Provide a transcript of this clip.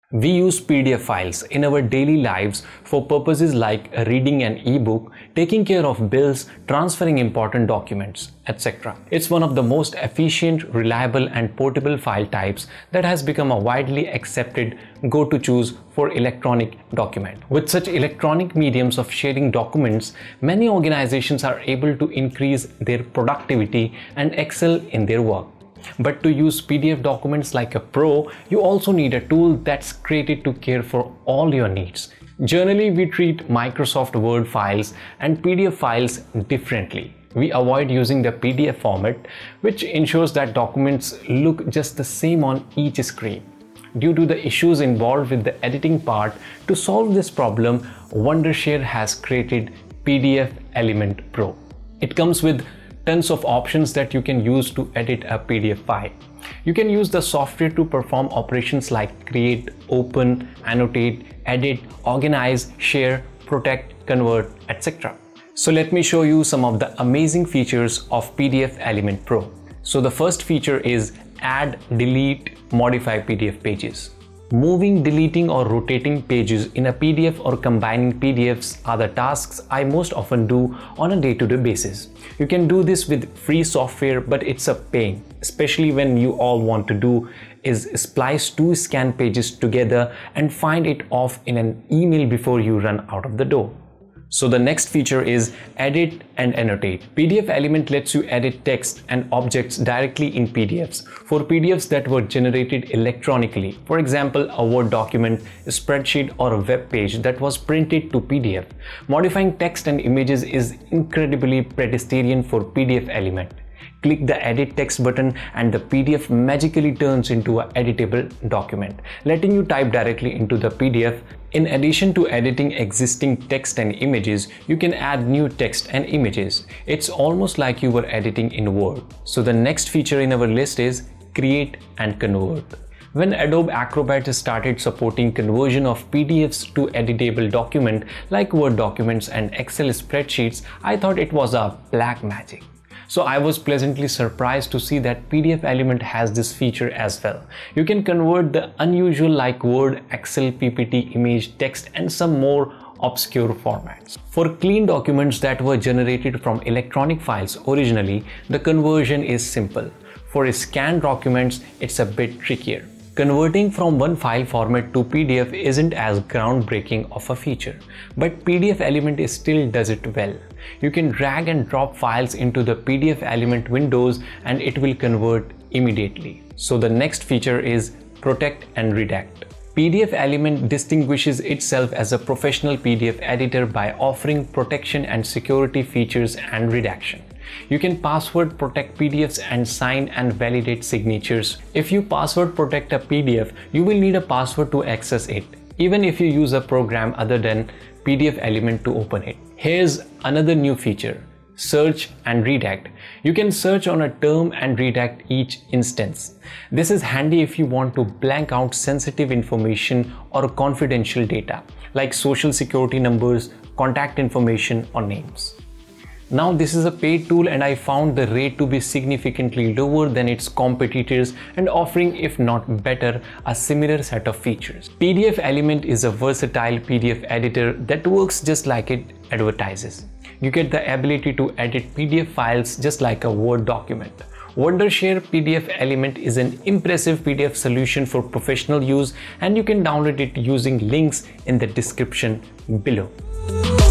We use PDF files in our daily lives for purposes like reading an ebook, taking care of bills, transferring important documents, etc. It's one of the most efficient, reliable, and portable file types that has become a widely accepted go-to choice for electronic document. With such electronic mediums of sharing documents, many organizations are able to increase their productivity and excel in their work. But to use PDF documents like a pro, you also need a tool that's created to care for all your needs. Generally, we treat Microsoft Word files and PDF files differently. We avoid using the PDF format, which ensures that documents look just the same on each screen. Due to the issues involved with the editing part, to solve this problem, Wondershare has created PDF Element Pro. It comes with tons of options that you can use to edit a PDF file. You can use the software to perform operations like create, open, annotate, edit, organize, share, protect, convert, etc. So let me show you some of the amazing features of PDF Element Pro. So the first feature is add, delete, modify PDF pages. Moving, deleting, or rotating pages in a PDF or combining PDFs are the tasks I most often do on a day-to-day basis. You can do this with free software, but it's a pain, especially when you all want to do is splice two scan pages together and find it off in an email before you run out of the door. So the next feature is edit and annotate. PDF Element lets you edit text and objects directly in PDFs. For PDFs that were generated electronically, for example, a Word document, a spreadsheet, or a web page that was printed to PDF, modifying text and images is incredibly pedestrian for PDF Element. Click the edit text button and the PDF magically turns into an editable document, letting you type directly into the PDF. In addition to editing existing text and images, you can add new text and images. It's almost like you were editing in Word. So the next feature in our list is create and convert. When Adobe Acrobat started supporting conversion of PDFs to editable document like Word documents and Excel spreadsheets, I thought it was a black magic. So I was pleasantly surprised to see that PDF Element has this feature as well. You can convert the unusual like Word, Excel, PPT, image, text, and some more obscure formats. For clean documents that were generated from electronic files originally, the conversion is simple. For scanned documents, it's a bit trickier. Converting from one file format to PDF isn't as groundbreaking of a feature, but PDF Element still does it well. You can drag and drop files into the PDF Element windows and it will convert immediately. So the next feature is protect and redact. PDF Element distinguishes itself as a professional PDF editor by offering protection and security features and redaction. You can password protect PDFs and sign and validate signatures. If you password protect a PDF, you will need a password to access it, even if you use a program other than PDF Element to open it. Here's another new feature, search and redact. You can search on a term and redact each instance. This is handy if you want to blank out sensitive information or confidential data like social security numbers, contact information, or names. Now this is a paid tool and I found the rate to be significantly lower than its competitors and offering, if not better, a similar set of features. PDF Element is a versatile PDF editor that works just like it advertises. You get the ability to edit PDF files just like a Word document. Wondershare PDF Element is an impressive PDF solution for professional use and you can download it using links in the description below.